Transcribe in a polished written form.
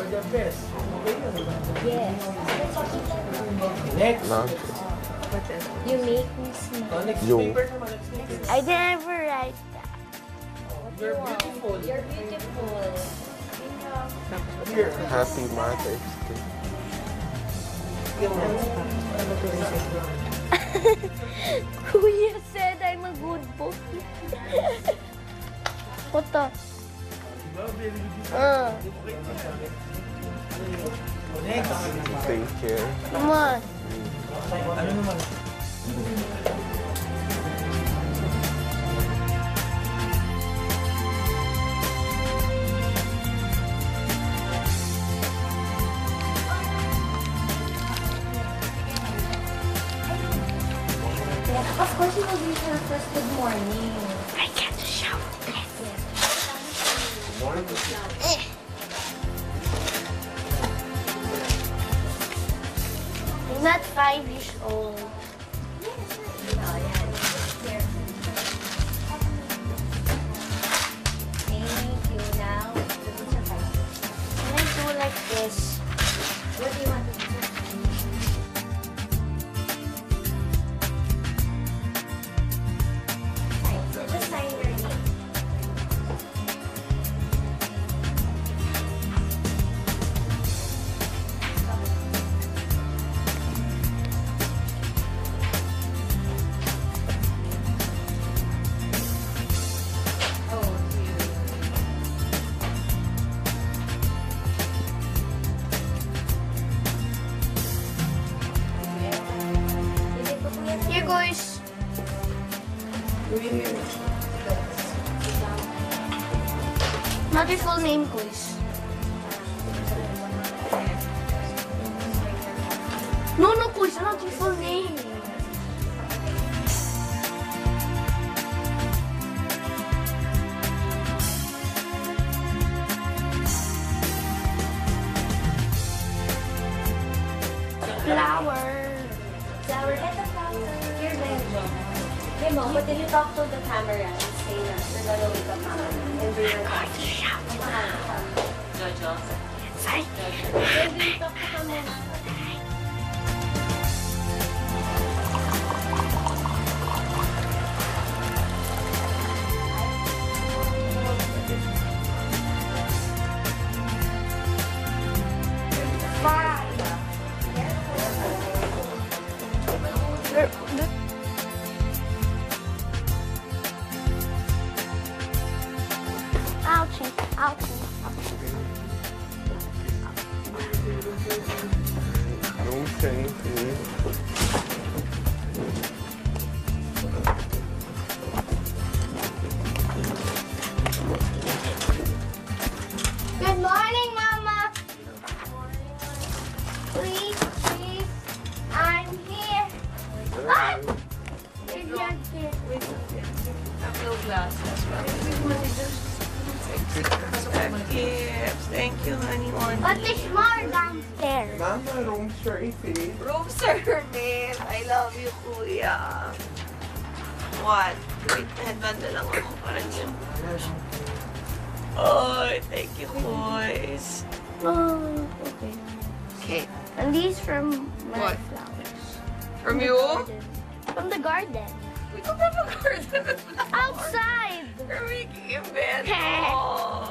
Yes. Next. You make me smile. Next Yung. paper naman. Next paper. I never write that. You're beautiful. You're beautiful. Here. Happy Mother's Day. Kuya said I'm a good boy. What the? Next. Take care. Come on. Ano naman? Of course, you will be her first good morning. I get to shower. You're not 5 years old. Thank you. Now, can I do like this? What do you want to do? Just sign your name. Here, guys. Not your full name, guys. No, guys, not your full name. Flower. Flower, get the flower. Here, Memo. Memo, but did you talk to the camera and say na you're gonna wake up mama and bring her back? Jojo. Sorry. Then do you talk to camera? Ouchie, ouchie. Room service, please. Good morning, Mama. Please, please, I'm here. Ah! You're not here. No glasses. Thank you, honey. But there's more downstairs. Mama, room service. Room service. I love you, kuya. What? Wait, headband na lang ako para dyan. Oh, thank you, boys. Oh, okay. Okay. And these from my What? flowers. From you? From the garden. We don't have a garden. Outside. We're making a bed. Oh.